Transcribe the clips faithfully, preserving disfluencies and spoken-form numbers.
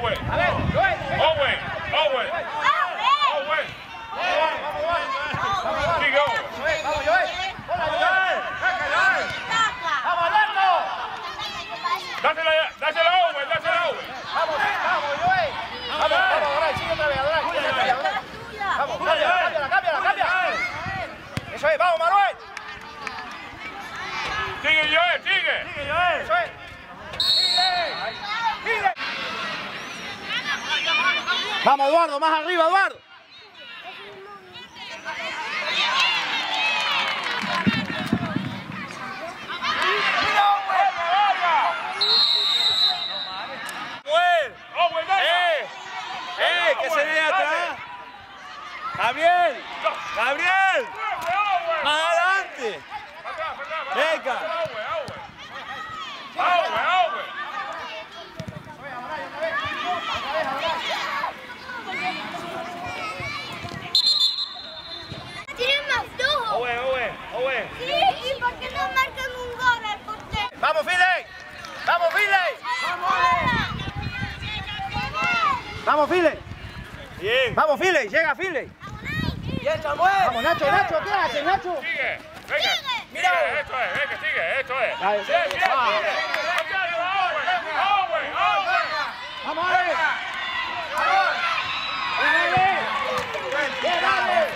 Owen. Owen. Owen. Owen. Keep going. Vamos, Joel. Hola, Joel. Vamos, Alberto. Dásela, dásela a Owen, dásela a Owen. Vamos, vamos, Joel. Vamos, vamos, Adoray, sigue otra vez, Adoray. Sigue otra vez, Adoray. Vamos, cámbiala, cámbiala, cámbiala, cámbiala. Eso es, vamos, Manuel. Sigue, Joel, sigue. Sigue, Joel. Eso es. Sigue. Sigue. Vamos, Eduardo, más arriba, Eduardo. ¡Eh! ¡Que se viene atrás! ¡Gabriel! ¡Gabriel! ¡Más adelante! ¡Venga! Tienen más flojo. Owe, Owe, Owe. Sí, ¿y por qué no marcan un gol al portero? ¡Vamos, Finley! ¡Vamos, Finley! ¡Vamos, Finley! Bien. ¡Vamos, Finley! ¡Llega, Finley! ¡Bien, Samuel! ¡Vamos, Nacho, Nacho! ¿Qué haces, Nacho? Sigue, venga. Mira, Sigue, esto es, venga, sigue, esto es. Dale, Bien, bien, sigue. ah. Owen, Owen. ¡Vamos, Ale! ¡Dale! ¡Dale!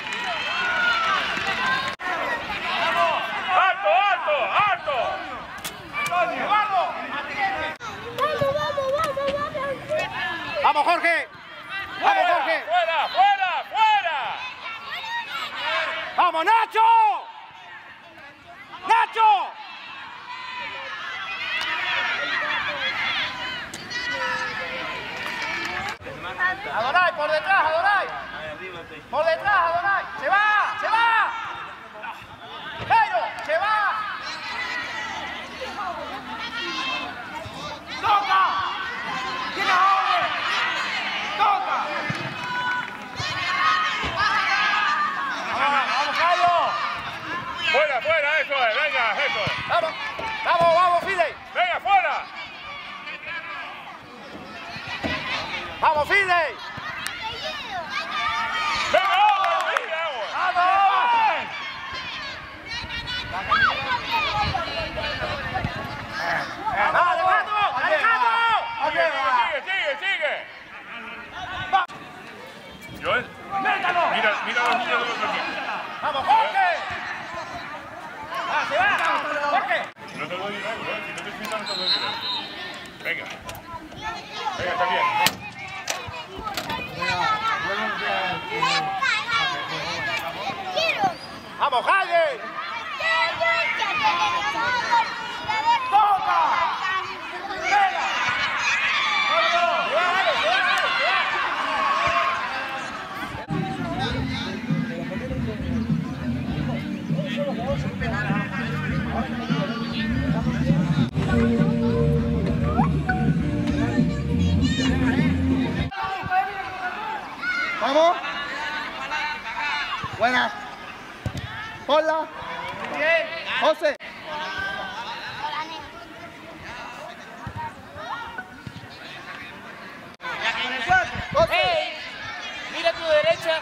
¡Alto, alto, alto! ¡Antonio, vamos! Vamos, vamos, vamos, vamos. ¡Vamos, Jorge! ¡Vamos, Jorge! ¡Fuera, fuera, fuera! ¡Vamos, Nacho! ¡Nacho! Adoray, por detrás, Adoray. Por detrás, Adoray. ¡Se va! ¡Se va! ¡Jairo! ¡Se va! ¡Toca! ¡Tiene a Owen! ¡Toca! ¡Vamos, Jairo! Fuera, fuera, eso es, venga, eso es. ¡Vamos! ¡Vamos, vamos, Finley! Venga, fuera. ¡Vamos, Finley! Venga, Owen, venga, Owen. ¡Vamos! ¡Alejandro! ¡Alejandro! Sigue, sigue, sigue. Joel, ¡Métalo! mira, mira los niños del otro equipo. ¡Vamos, Jorge! ¡Ah, se va! ¡Jorge! No te doy dinero, ¿eh? Si no te pintas, no te doy dinero. Venga. Venga, está bien. ¡Vamos, Jaime! ¡Toca! ¡Venga! ¿Vamos? Buenas. Hola. Bien. José. Hey, mira a tu derecha.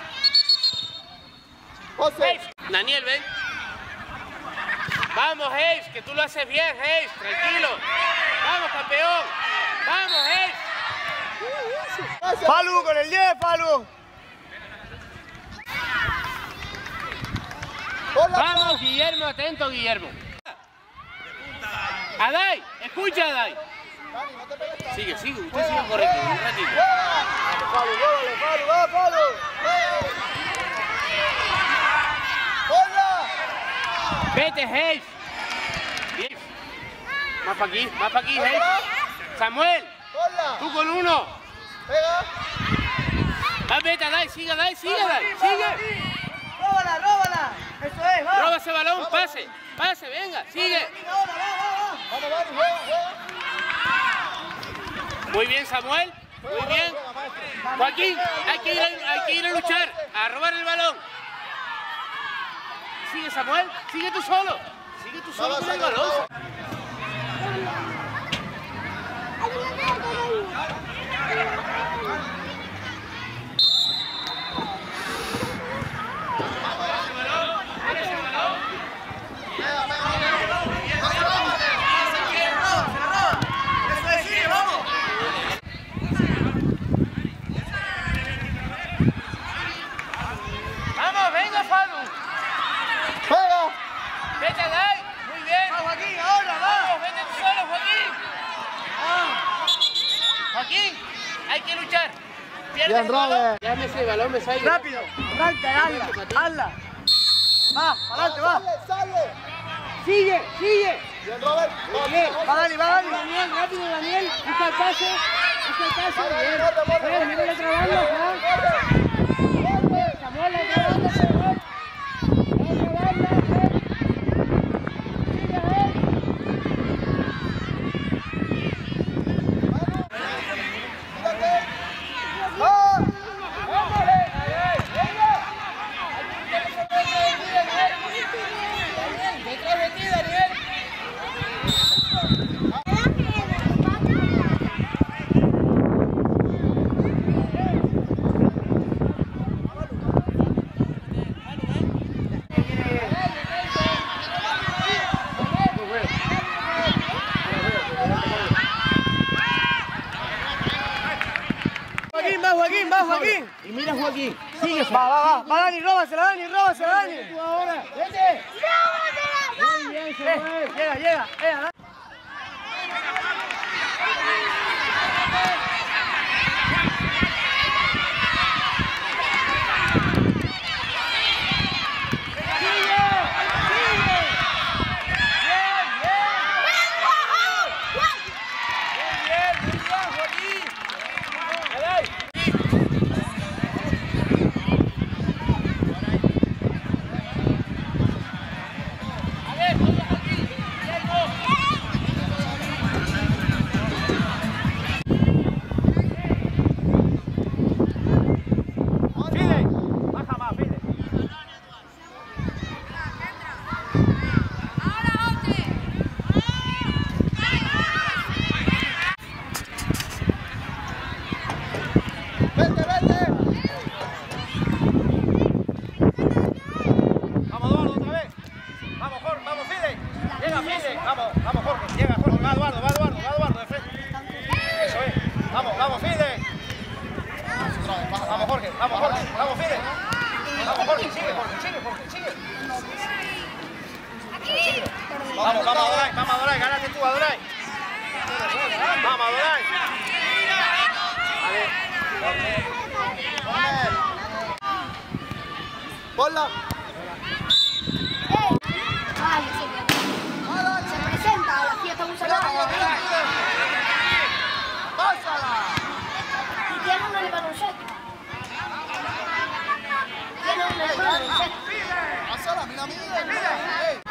José. Hayes. Daniel, ven. Vamos, Hayes, que tú lo haces bien, Hayes. Tranquilo. Vamos, campeón. Vamos, Hayes. Falu con el diez, Falu. Hola. Vamos, Guillermo, atento, Guillermo. Adai, escucha, Adai. Sigue, sigue, usted sigue correcto, un ratito. Falu, llévalo, Falu, va, Falu. Hola. Vete, Hayes. Bien. Más para aquí, más para aquí, Hayes. Samuel, Hola. tú con uno. Pega. Va, vete, Adai, sigue, Adai, sigue, Adai, sigue. Róbala, róbala. Eso es, va. Roba ese balón, pase, pase, venga, sigue. Vamos, vamos, vamos, juega, juega. Muy bien, Samuel, muy bien. Joaquín, hay que ir a, hay que ir a luchar, a robar el balón. Sigue, Samuel, sigue tú solo. Sigue tú solo con el balón. Vamos, venga, Falu. ¡Juega! Vete, Dai. Muy bien. ¡Va, Joaquín, ahora, va! Vamos, vete tú solo, Joaquín. Joaquín, hay que luchar. Pierdes Bien, el balón. Robert. Ya me sé, balón me sale. Rápido, arranca, hazla, hazla. Va, para adelante, va. Sale, sale. Sigue, sigue. Bien, Robert. Bien, va Dani, va Dani. Daniel, rápido, Daniel. Busca el pase. Busca el pase. Corre, Bien. corre, corre, Bien, mira la otra banda, Juan. Samuel, la otra banda, Samuel. La otra banda, Juan. Sigue, Juan. Detrás de ti, Daniel. Joaquín, va Joaquín, va Joaquín. Y mira, Joaquín. Sigue, Va, va, va. Va Dani, róbasela, Dani, róbasela, Dani. tú ahora. Vete. Muy bien, Eh, Samuel. llega, llega. Eh, Dani. Fide, baja más, Fide. Vete, vete. Vamos, Eduardo, otra vez. Vamos, Jorge, vamos, Fide. Llega, Fide. Vamos, vamos, Jorge. Llega, Jorge. Va Eduardo, va Eduardo, va Eduardo. De frente. Eso es. Vamos, vamos, Fide. Vamos, Jorge. Vamos, Jorge. Vamos, Fide. Vamos, Jorge. Sigue, Jorge. Sigue, Jorge. Sigue. Vamos, vamos, Adoray. Vamos, Adoray. Gánate tú, Adoray. Vamos, Adoray. Ponla. Ay, se, se presenta a la fiesta un saludo. Pásala. Y tiene un el baloncesto. Tiene un el baloncesto. Pásala, mira, mira, mira. Ey.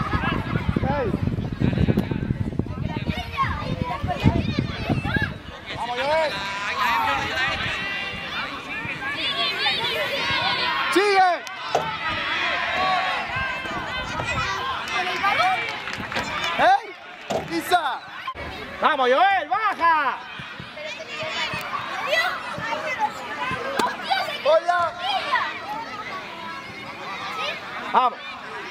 Vamos, Joel. Sigue. ¡Ey! ¡Isa! Vamos, Joel, baja. ¡Ponla! Vamos.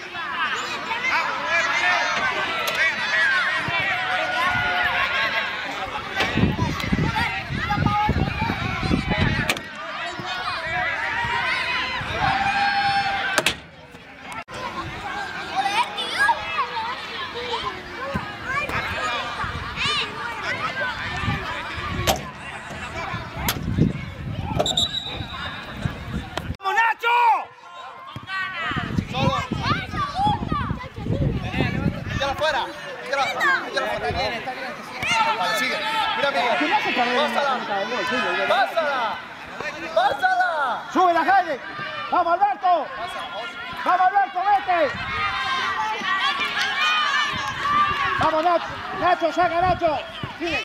¡Vamos, Nacho! Solo. Métela afuera. Métela afuera. Métela afuera. Vale, sigue. Mira, mira. Pásala. Pásala. Pásala. Sube la calle. Vamos, Alberto. Vamos, Alberto, vete. Vamos, Nacho. Nacho, saca, Nacho. Sigue.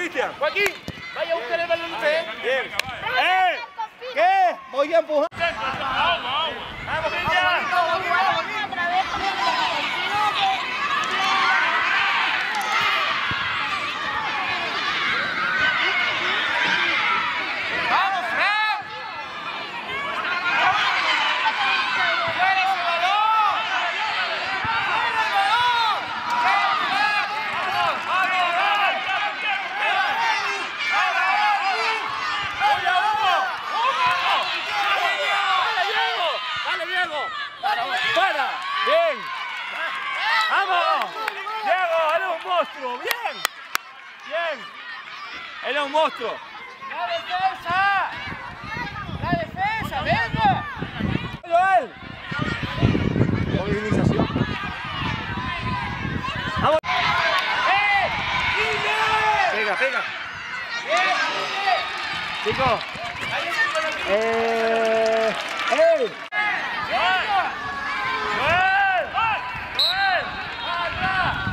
Cristian. Joaquín, vaya a buscar el balón usted. Bien. ¡Eh! ¿Qué? Voy a empujar. ¡Vamos, Cristian! Otra vez con el ¡Vamos, Fran! ¡Fuera ese balón! ¡Fuera el balón! ¡Vamos, vamos, vamos! ¡Dale, Diego! ¡Para! ¡Bien! ¡Vamos! ¡Diego, eres un monstruo! ¡Bien! ¡Bien! ¡Eres un monstruo! ¡La defensa! ¡La defensa! ¡Venga! ¡Joel! Movilización. ¡Vamos! ¡Eh! ¡Guille! Pega, pega. ¡Bien, Guille! Chicos. Ahí está el balón. Eh... ¡Ey! ¡Venga! ¡Joel! ¡Joel! ¡Vaya!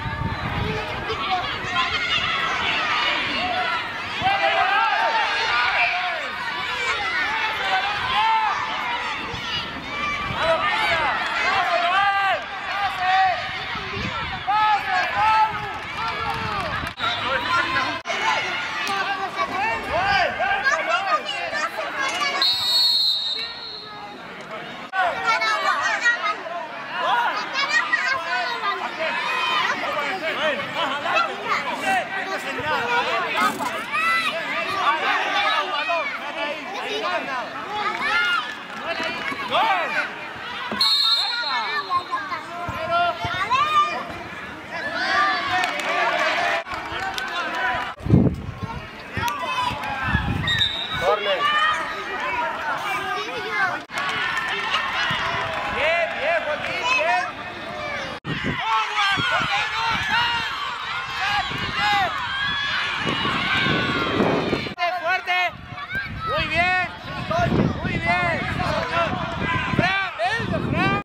Bien, bien, Joaquín, bien. ¡Fuerte! Muy bien, muy bien. Fran, venga, Fran.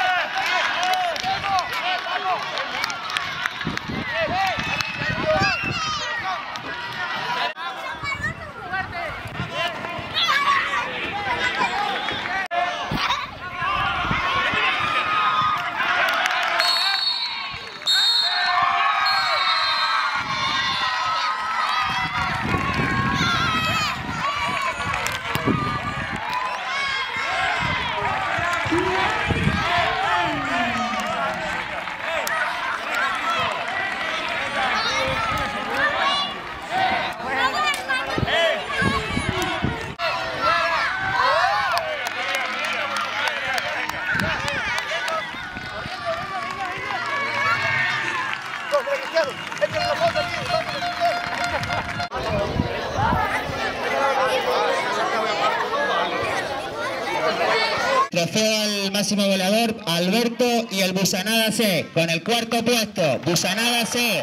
Trofeo al máximo goleador, Alberto, y el Busanada C, con el cuarto puesto, Busanada C.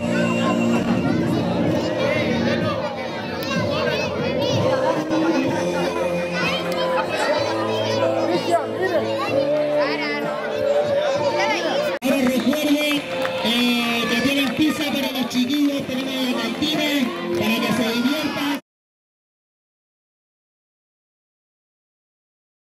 Ahora recuerden eh, que tienen pizza para los chiquillos, tenemos la cantina para que se diviertan.